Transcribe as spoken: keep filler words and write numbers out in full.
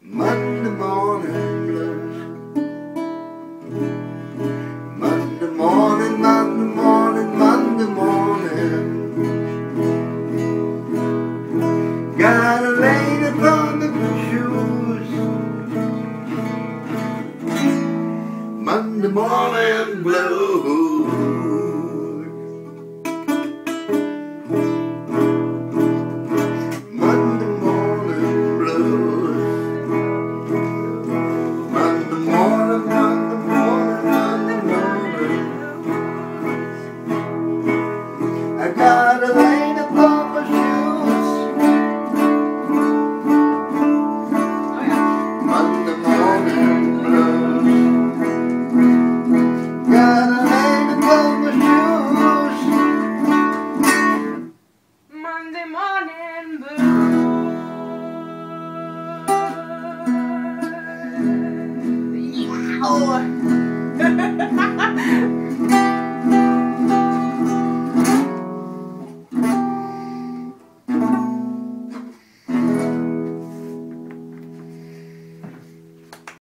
Monday morning blues. Monday morning, Monday morning, Monday morning. Gotta lay upon the shoes. Monday morning blues. Monday morning blues. Monday morning, Monday morning, Monday morning. I gotta lay upon my shoes. Monday morning blues. Gotta lay upon my shoes. Monday morning blues. Yeah.